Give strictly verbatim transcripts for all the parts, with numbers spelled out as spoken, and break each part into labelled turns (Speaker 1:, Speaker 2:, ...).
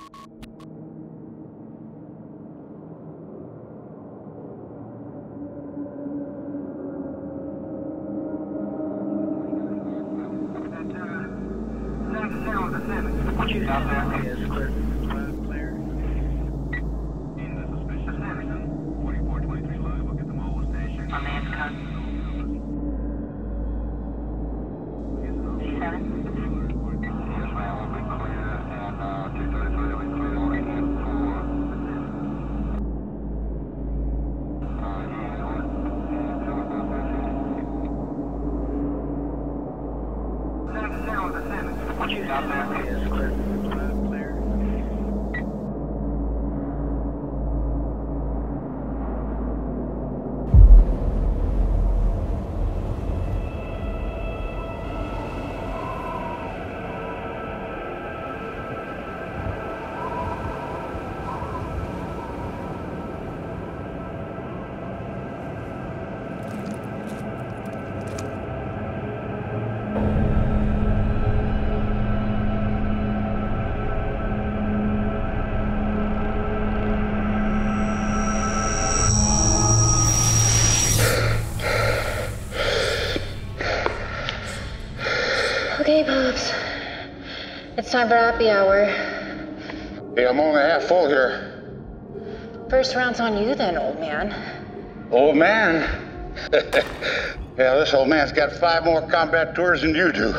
Speaker 1: Okay, Pops. It's time for happy hour.
Speaker 2: Hey, I'm only half full here.
Speaker 1: First round's on you then, old man.
Speaker 2: Old man? Yeah, this old man's got five more combat tours than you do.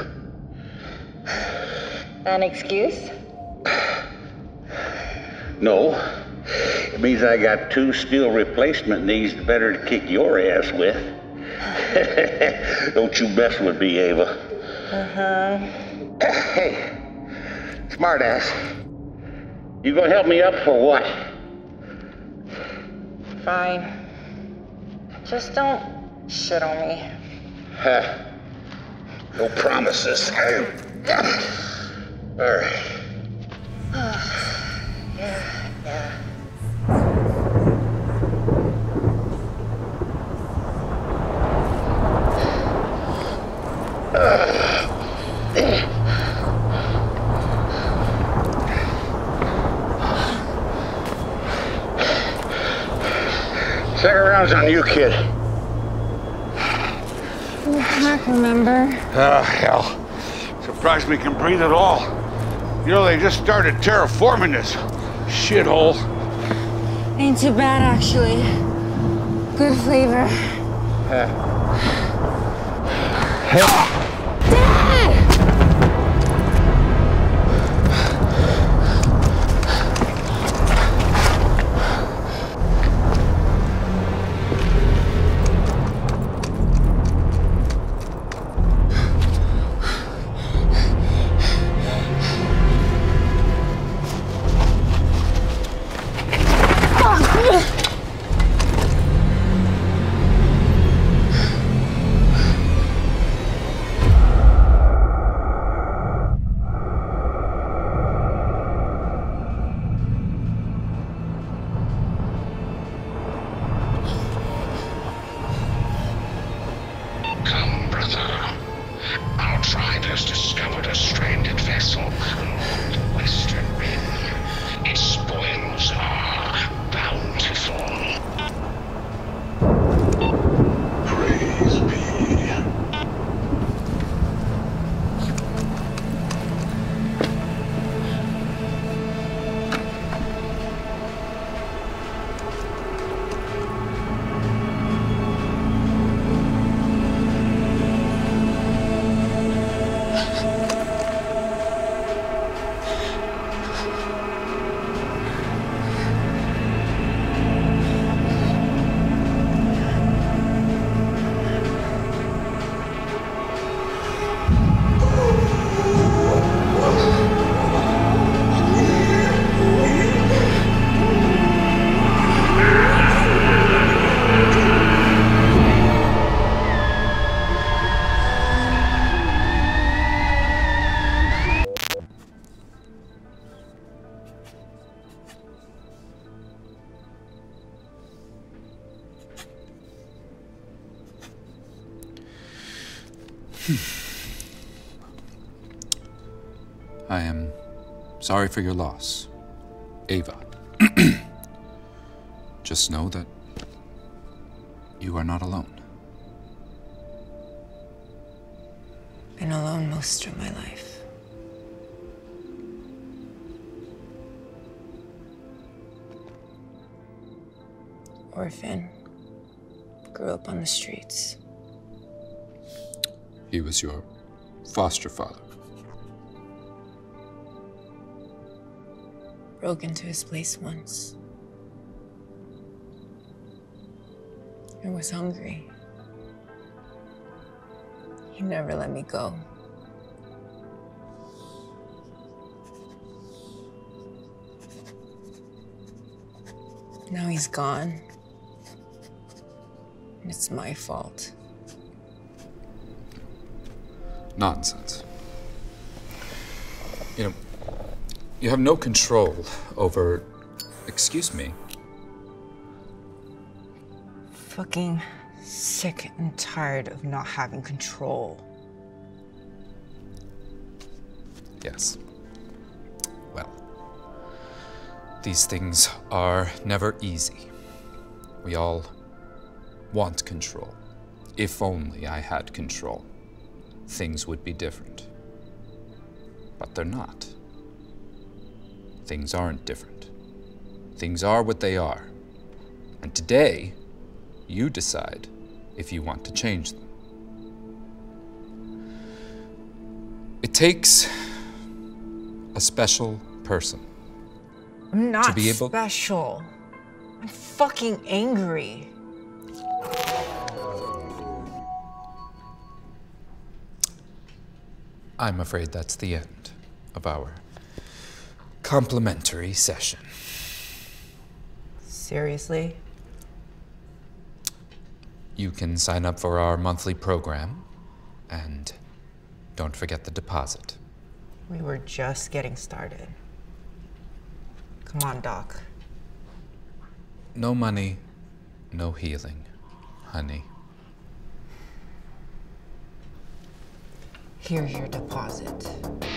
Speaker 1: An excuse?
Speaker 2: No. It means I got two steel replacement knees better to kick your ass with. Don't you mess with me, Ava.
Speaker 1: Uh-huh.
Speaker 2: Hey, smartass. You gonna help me up or what?
Speaker 1: Fine. Just don't shit on me.
Speaker 2: Huh. No promises. All right.
Speaker 1: yeah, yeah.
Speaker 2: Second round's on you, kid.
Speaker 1: I can remember.
Speaker 2: Oh, hell. Surprised we can breathe at all. You know, they just started terraforming this shithole.
Speaker 1: Ain't too bad, actually. Good flavor.
Speaker 2: Uh.
Speaker 1: Dad!
Speaker 3: I am sorry for your loss, Ava, just know that you are not alone.
Speaker 1: Been alone most of my life. Orphan. Grew up on the streets.
Speaker 3: He was your foster father.
Speaker 1: Broke into his place once. I was hungry. He never let me go. Now he's gone. And it's my fault.
Speaker 3: Nonsense. You know, you have no control over... Excuse me.
Speaker 1: Fucking sick and tired of not having control.
Speaker 3: Yes. Well, these things are never easy. We all want control. If only I had control, things would be different. But they're not. Things aren't different. Things are what they are. And today, you decide if you want to change them. It takes a special person.
Speaker 1: I'm not
Speaker 3: to be able
Speaker 1: special. I'm fucking angry.
Speaker 3: I'm afraid that's the end of our complimentary session.
Speaker 1: Seriously?
Speaker 3: You can sign up for our monthly program, and don't forget the deposit.
Speaker 1: We were just getting started. Come on, Doc.
Speaker 3: No money, no healing, honey.
Speaker 1: Here's your deposit.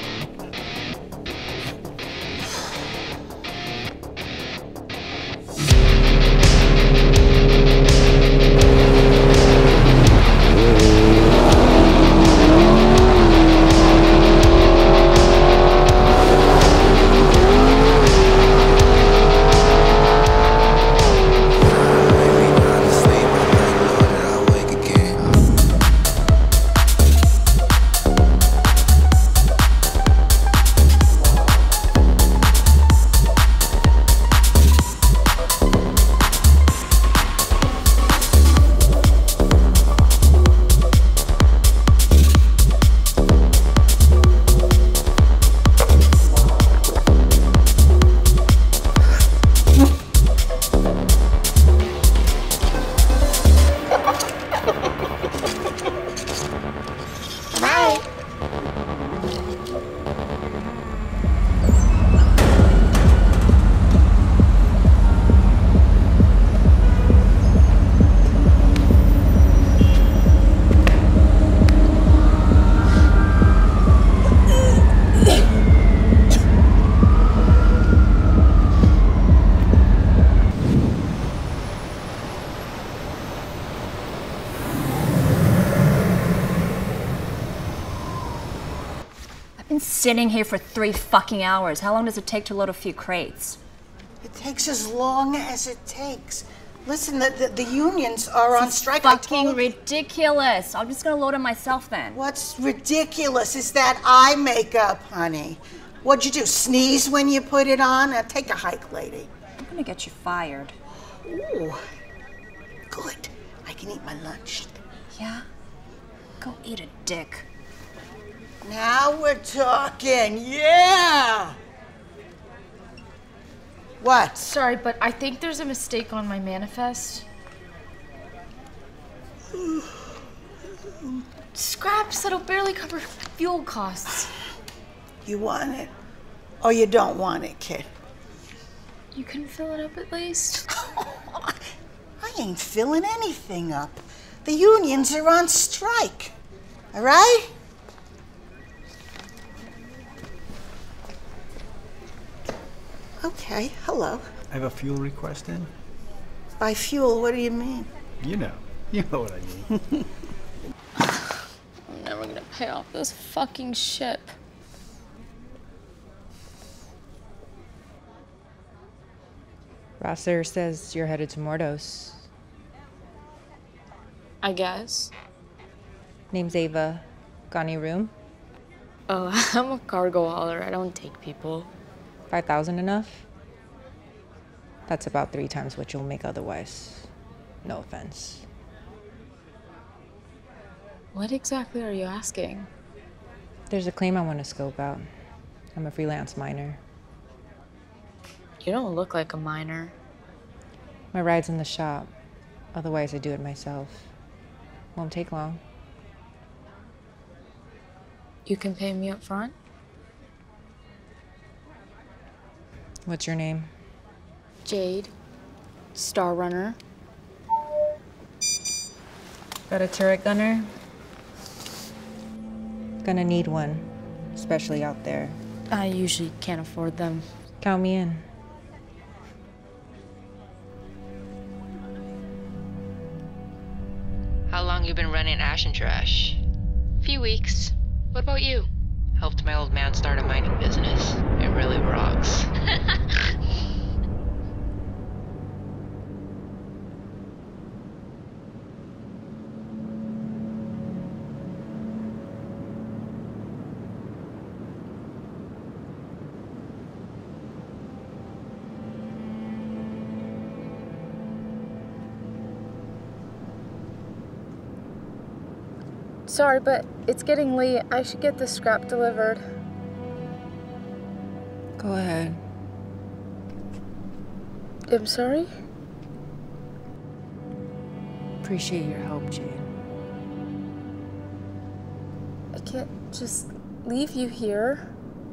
Speaker 4: Sitting here for three fucking hours. How long does it take to load a few crates?
Speaker 5: It takes as long as it takes. Listen, the, the, the unions are on strike.
Speaker 4: Fucking ridiculous. I'm just gonna load it myself then.
Speaker 5: What's ridiculous is that eye makeup, honey. What'd you do, sneeze when you put it on? Now take a hike, lady.
Speaker 4: I'm gonna get you fired.
Speaker 5: Ooh, good. I can eat my lunch.
Speaker 4: Yeah? Go eat a dick.
Speaker 5: Now we're talking, yeah! What?
Speaker 6: Sorry, but I think there's a mistake on my manifest. Scraps that'll barely cover fuel costs.
Speaker 5: You want it, or you don't want it, kid?
Speaker 6: You can fill it up at least.
Speaker 5: I ain't filling anything up. The unions are on strike, all right? Okay, hello.
Speaker 7: I have a fuel request in.
Speaker 5: By fuel, what do you mean?
Speaker 7: You know. You know what I mean.
Speaker 6: I'm never gonna pay off this fucking ship.
Speaker 1: Rosser says you're headed to Mordos.
Speaker 6: I guess.
Speaker 1: Name's Ava. Got any room?
Speaker 6: Oh, I'm a cargo hauler. I don't take people.
Speaker 1: Five thousand enough? That's about three times what you'll make otherwise. No offense.
Speaker 6: What exactly are you asking?
Speaker 1: There's a claim I want to scope out. I'm a freelance miner.
Speaker 6: You don't look like a miner.
Speaker 1: My ride's in the shop. Otherwise, I do it myself. Won't take long.
Speaker 6: You can pay me up front?
Speaker 1: What's your name?
Speaker 6: Jade Starunner.
Speaker 1: Got a turret gunner? Gonna need one, especially out there.
Speaker 6: I usually can't afford them.
Speaker 1: Count me in.
Speaker 8: How long you been running Ash and Trash? Few weeks. What about you? Helped my old man start a mining business. It really rocks.
Speaker 6: Sorry, but it's getting late. I should get this scrap delivered.
Speaker 1: Go ahead.
Speaker 6: I'm sorry?
Speaker 1: Appreciate your help, Jade.
Speaker 6: I can't just leave you here.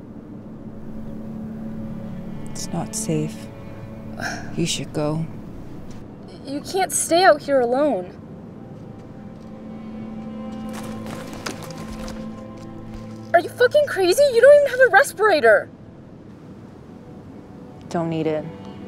Speaker 1: It's not safe. You should go.
Speaker 6: You can't stay out here alone. Are you fucking crazy? You don't even have a respirator.
Speaker 1: Don't need it.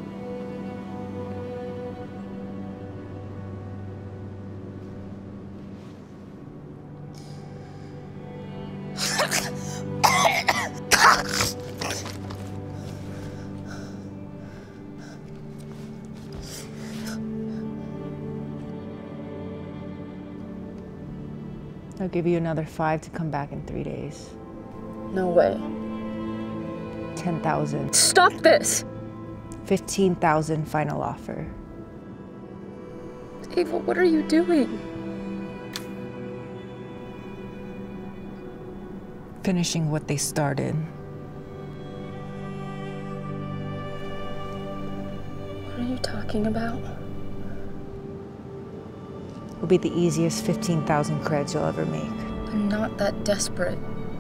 Speaker 1: I'll give you another five to come back in three days.
Speaker 6: No way.
Speaker 1: Ten thousand.
Speaker 6: Stop this!
Speaker 1: Fifteen thousand final offer.
Speaker 6: Ava, what are you doing?
Speaker 1: Finishing what they started.
Speaker 6: What are you talking about?
Speaker 1: Will be the easiest fifteen thousand creds you'll ever make.
Speaker 6: I'm not that desperate.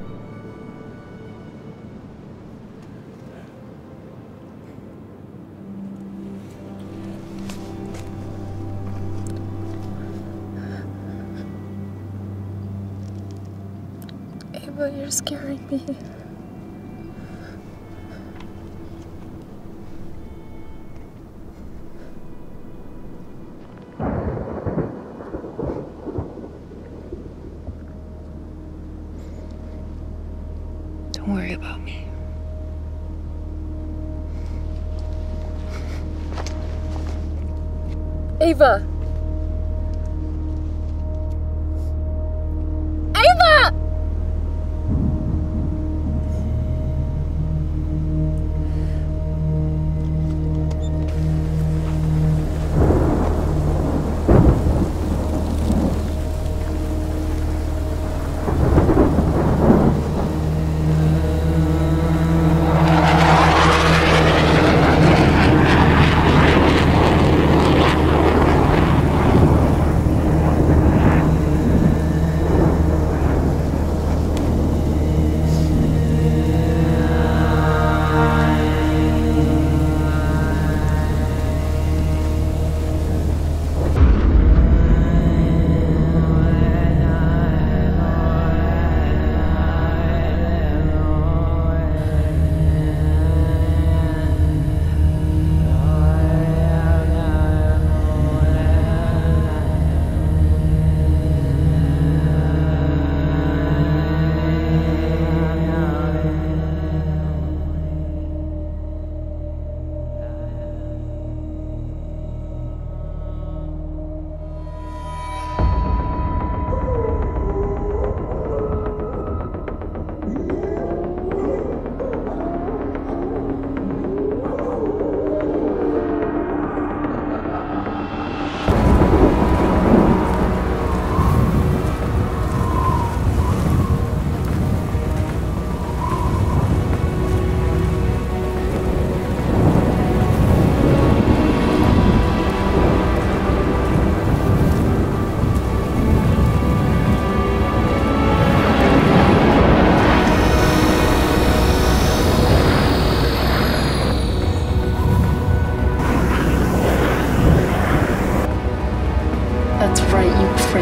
Speaker 6: Ava, you're scaring me.
Speaker 1: Don't worry about me.
Speaker 6: Ava! Ava!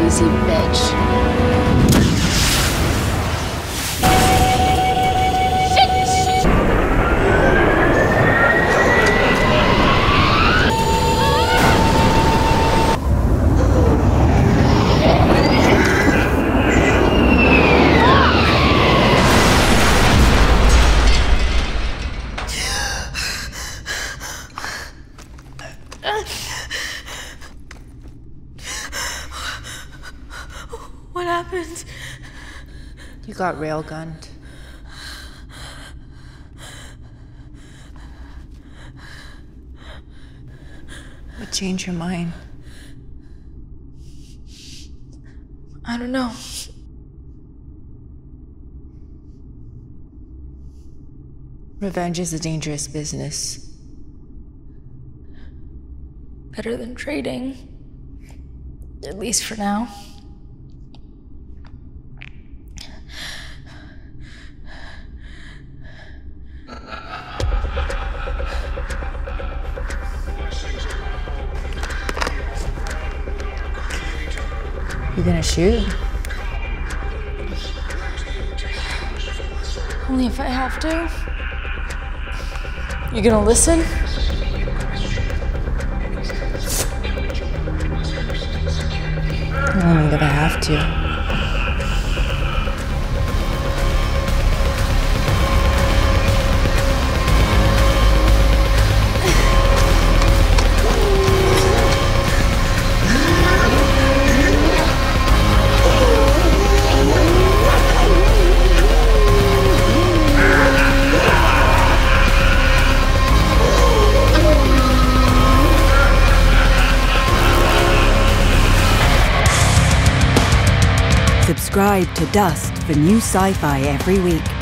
Speaker 6: crazy bitch.
Speaker 9: What happened?
Speaker 1: You got railgunned. What changed your mind?
Speaker 9: I don't know.
Speaker 1: Revenge is a dangerous business.
Speaker 9: Better than trading. At least for now.
Speaker 1: You gonna shoot?
Speaker 9: Only if I have to. You gonna listen?
Speaker 1: Only that I have to.
Speaker 10: Subscribe to Dust for new sci-fi every week.